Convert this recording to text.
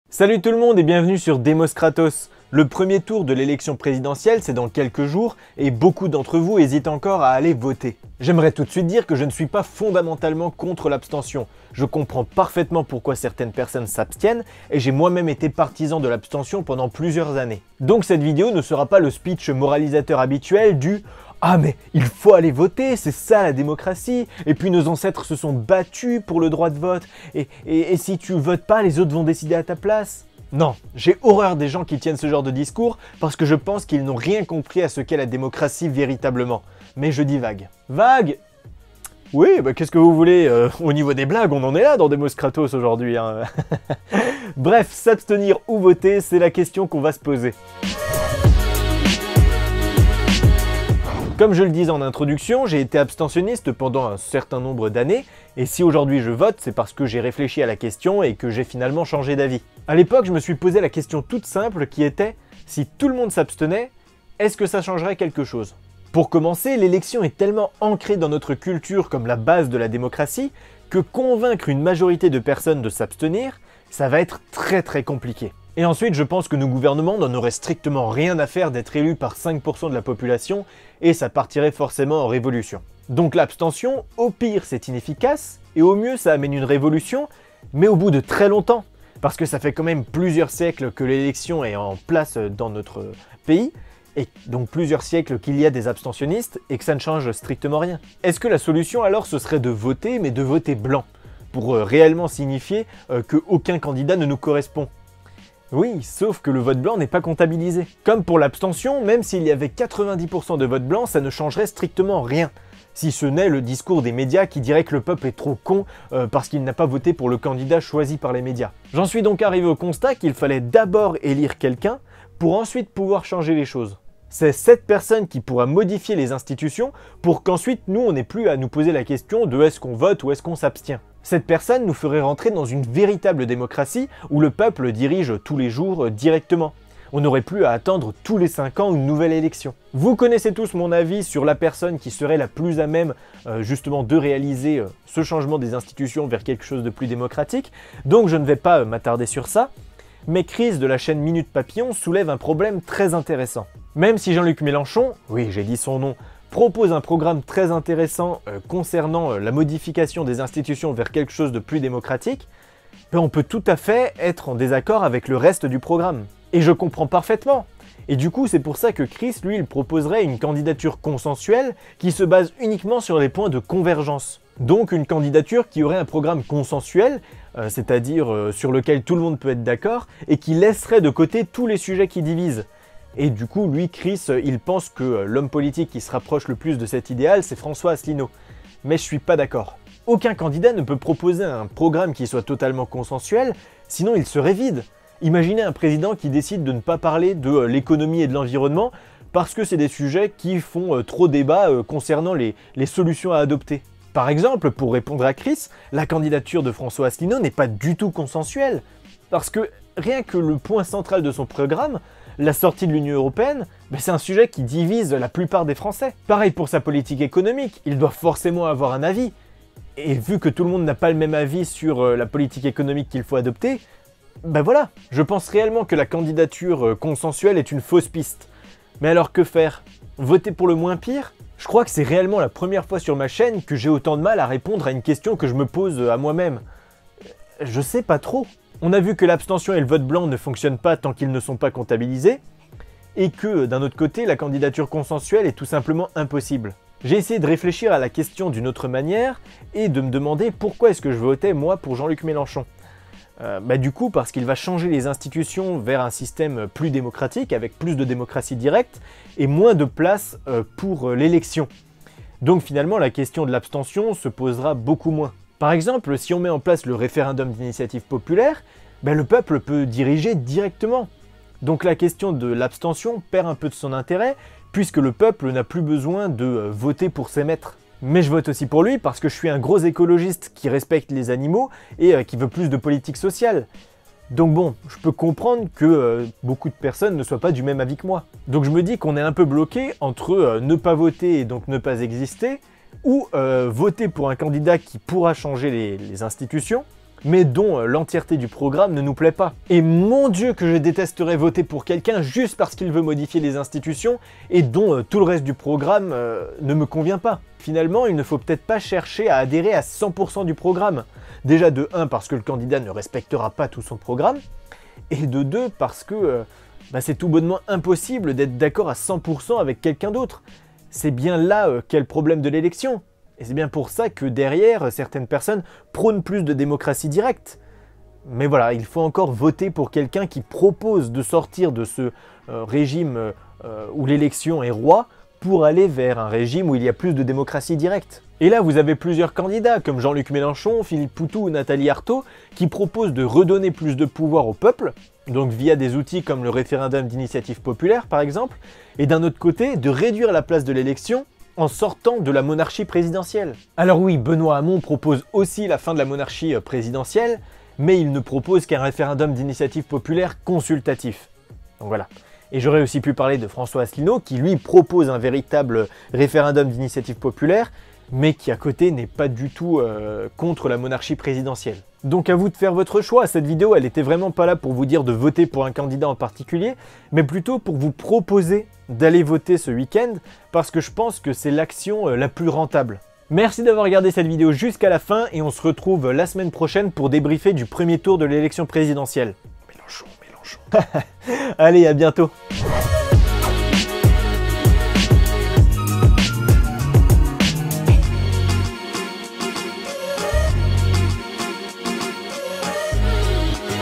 Salut tout le monde et bienvenue sur Demos Kratos. Le premier tour de l'élection présidentielle, c'est dans quelques jours et beaucoup d'entre vous hésitent encore à aller voter. J'aimerais tout de suite dire que je ne suis pas fondamentalement contre l'abstention. Je comprends parfaitement pourquoi certaines personnes s'abstiennent et j'ai moi-même été partisan de l'abstention pendant plusieurs années. Donc cette vidéo ne sera pas le speech moralisateur habituel du « Ah mais il faut aller voter, c'est ça la démocratie, et puis nos ancêtres se sont battus pour le droit de vote, et si tu votes pas, les autres vont décider à ta place ». Non, j'ai horreur des gens qui tiennent ce genre de discours parce que je pense qu'ils n'ont rien compris à ce qu'est la démocratie véritablement. Mais je divague. Vague? Oui, bah qu'est-ce que vous voulez, au niveau des blagues, on en est là dans Demos Kratos aujourd'hui. Hein. Bref, s'abstenir ou voter, c'est la question qu'on va se poser. Comme je le disais en introduction, j'ai été abstentionniste pendant un certain nombre d'années, et si aujourd'hui je vote, c'est parce que j'ai réfléchi à la question et que j'ai finalement changé d'avis. À l'époque, je me suis posé la question toute simple qui était, si tout le monde s'abstenait, est-ce que ça changerait quelque chose? Pour commencer, l'élection est tellement ancrée dans notre culture comme la base de la démocratie, que convaincre une majorité de personnes de s'abstenir, ça va être très compliqué. Et ensuite, je pense que nos gouvernements n'en auraient strictement rien à faire d'être élus par 5% de la population, et ça partirait forcément en révolution. Donc l'abstention, au pire c'est inefficace, et au mieux ça amène une révolution, mais au bout de très longtemps, parce que ça fait quand même plusieurs siècles que l'élection est en place dans notre pays, et donc plusieurs siècles qu'il y a des abstentionnistes, et que ça ne change strictement rien. Est-ce que la solution alors ce serait de voter, mais de voter blanc, pour réellement signifier qu'aucun candidat ne nous correspond? Oui, sauf que le vote blanc n'est pas comptabilisé. Comme pour l'abstention, même s'il y avait 90% de vote blanc, ça ne changerait strictement rien. Si ce n'est le discours des médias qui dirait que le peuple est trop con parce qu'il n'a pas voté pour le candidat choisi par les médias. J'en suis donc arrivé au constat qu'il fallait d'abord élire quelqu'un pour ensuite pouvoir changer les choses. C'est cette personne qui pourra modifier les institutions pour qu'ensuite nous on n'ait plus à nous poser la question de est-ce qu'on vote ou est-ce qu'on s'abstient. Cette personne nous ferait rentrer dans une véritable démocratie où le peuple dirige tous les jours directement. On n'aurait plus à attendre tous les 5 ans une nouvelle élection. Vous connaissez tous mon avis sur la personne qui serait la plus à même justement de réaliser ce changement des institutions vers quelque chose de plus démocratique, donc je ne vais pas m'attarder sur ça. Mais Chris de la chaîne Minute Papillon soulève un problème très intéressant. Même si Jean-Luc Mélenchon, oui j'ai dit son nom, propose un programme très intéressant concernant la modification des institutions vers quelque chose de plus démocratique, on peut tout à fait être en désaccord avec le reste du programme. Et je comprends parfaitement. Et du coup, c'est pour ça que Chris, lui, il proposerait une candidature consensuelle qui se base uniquement sur les points de convergence. Donc une candidature qui aurait un programme consensuel, c'est-à-dire sur lequel tout le monde peut être d'accord, et qui laisserait de côté tous les sujets qui divisent. Et du coup, lui, Chris, il pense que l'homme politique qui se rapproche le plus de cet idéal, c'est François Asselineau. Mais je suis pas d'accord. Aucun candidat ne peut proposer un programme qui soit totalement consensuel, sinon il serait vide. Imaginez un président qui décide de ne pas parler de l'économie et de l'environnement parce que c'est des sujets qui font trop débat concernant les solutions à adopter. Par exemple, pour répondre à Chris, la candidature de François Asselineau n'est pas du tout consensuelle. Parce que rien que le point central de son programme, la sortie de l'Union Européenne, c'est un sujet qui divise la plupart des Français. Pareil pour sa politique économique, il doit forcément avoir un avis. Et vu que tout le monde n'a pas le même avis sur la politique économique qu'il faut adopter, voilà, je pense réellement que la candidature consensuelle est une fausse piste. Mais alors que faire? Voter pour le moins pire? Je crois que c'est réellement la première fois sur ma chaîne que j'ai autant de mal à répondre à une question que je me pose à moi-même. Je sais pas trop. On a vu que l'abstention et le vote blanc ne fonctionnent pas tant qu'ils ne sont pas comptabilisés, et que d'un autre côté, la candidature consensuelle est tout simplement impossible. J'ai essayé de réfléchir à la question d'une autre manière, et de me demander pourquoi est-ce que je votais moi pour Jean-Luc Mélenchon. Du coup, parce qu'il va changer les institutions vers un système plus démocratique, avec plus de démocratie directe, et moins de place pour l'élection. Donc finalement, la question de l'abstention se posera beaucoup moins. Par exemple, si on met en place le référendum d'initiative populaire, le peuple peut diriger directement. Donc la question de l'abstention perd un peu de son intérêt, puisque le peuple n'a plus besoin de voter pour ses maîtres. Mais je vote aussi pour lui parce que je suis un gros écologiste qui respecte les animaux et qui veut plus de politique sociale. Donc bon, je peux comprendre que beaucoup de personnes ne soient pas du même avis que moi. Donc je me dis qu'on est un peu bloqué entre ne pas voter et donc ne pas exister, ou voter pour un candidat qui pourra changer les institutions, mais dont l'entièreté du programme ne nous plaît pas. Et mon Dieu que je détesterais voter pour quelqu'un juste parce qu'il veut modifier les institutions et dont tout le reste du programme ne me convient pas. Finalement, il ne faut peut-être pas chercher à adhérer à 100% du programme. Déjà de 1 parce que le candidat ne respectera pas tout son programme, et de 2 parce que c'est tout bonnement impossible d'être d'accord à 100% avec quelqu'un d'autre. C'est bien là qu'est le problème de l'élection. Et c'est bien pour ça que derrière, certaines personnes prônent plus de démocratie directe. Mais voilà, il faut encore voter pour quelqu'un qui propose de sortir de ce régime où l'élection est roi pour aller vers un régime où il y a plus de démocratie directe. Et là, vous avez plusieurs candidats comme Jean-Luc Mélenchon, Philippe Poutou ou Nathalie Arthaud qui proposent de redonner plus de pouvoir au peuple, donc via des outils comme le référendum d'initiative populaire par exemple, et d'un autre côté, de réduire la place de l'élection en sortant de la monarchie présidentielle. Alors oui, Benoît Hamon propose aussi la fin de la monarchie présidentielle, mais il ne propose qu'un référendum d'initiative populaire consultatif. Donc voilà. Et j'aurais aussi pu parler de François Asselineau, qui lui propose un véritable référendum d'initiative populaire, mais qui à côté n'est pas du tout contre la monarchie présidentielle. Donc à vous de faire votre choix. Cette vidéo, elle était vraiment pas là pour vous dire de voter pour un candidat en particulier, mais plutôt pour vous proposer d'aller voter ce week-end, parce que je pense que c'est l'action la plus rentable. Merci d'avoir regardé cette vidéo jusqu'à la fin, et on se retrouve la semaine prochaine pour débriefer du premier tour de l'élection présidentielle. Mélenchon. Allez, à bientôt.